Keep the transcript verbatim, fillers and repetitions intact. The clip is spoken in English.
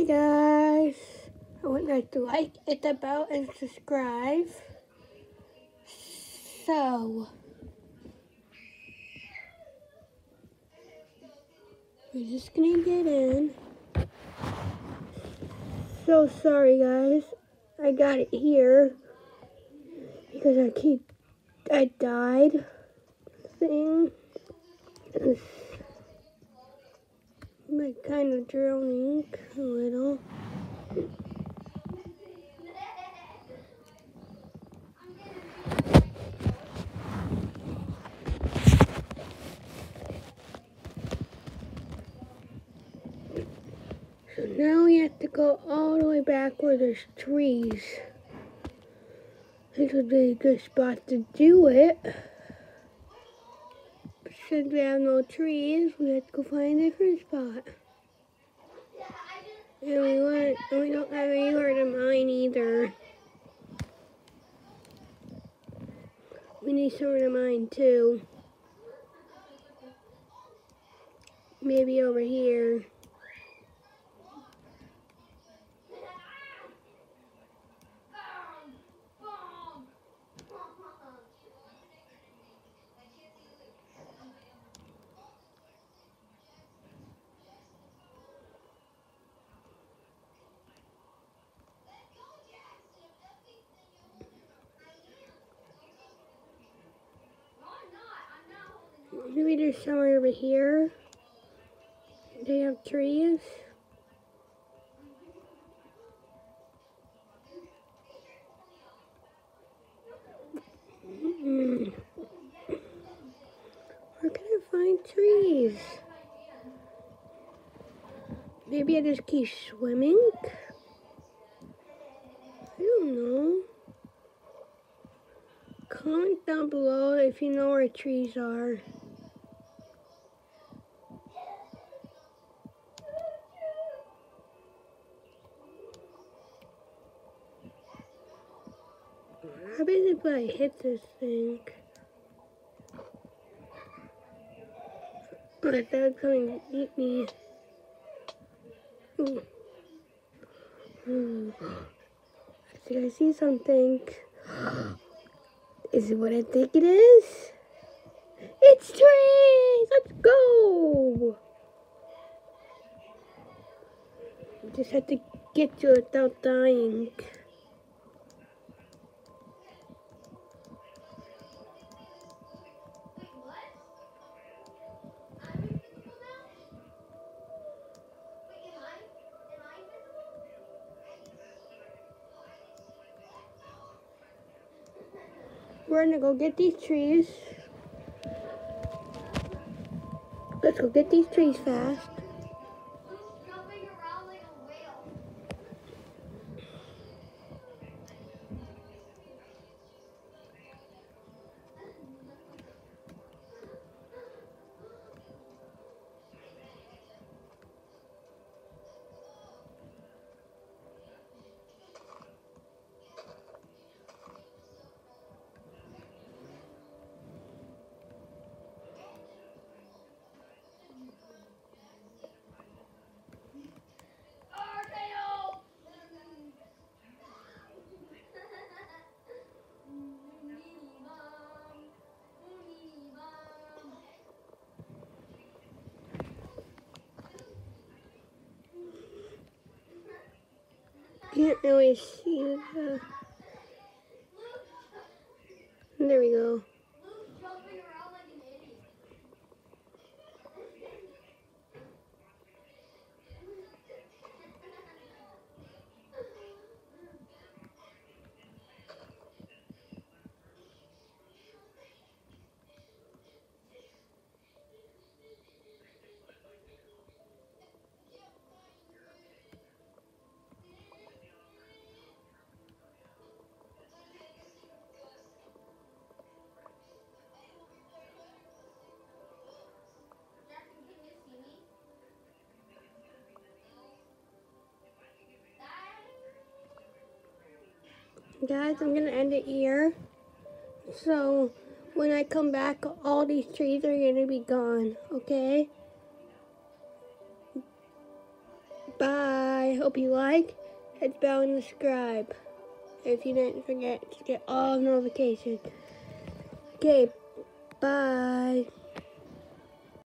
guys, I would like to like, hit the bell, and subscribe. So, we're just gonna get in. So sorry guys, I got it here because I keep, I died thing. It's like kind of droning a little. So now we have to go all the way back where there's trees. This would be a good spot to do it. But since we have no trees, we have to go find a different spot. And we want, and we don't have anywhere to mine either. We need somewhere to mine too. Maybe over here. Maybe there's somewhere over here. They have trees. Mm. Where can I find trees? Maybe I just keep swimming? I don't know. Comment down below if you know where trees are. How bad if I hit this thing? I thought it was coming to eat me. Ooh. Ooh. I think I see something. Is it what I think it is? It's trees! Let's go! Just have to get to it without dying. We're gonna go get these trees. Let's go get these trees fast. Can't really see the... There we go. Guys, I'm gonna end it here. So when I come back, all these trees are gonna be gone, okay? Bye. I hope you like, hit bell and subscribe. If you didn't forget to get all notifications. Okay, bye.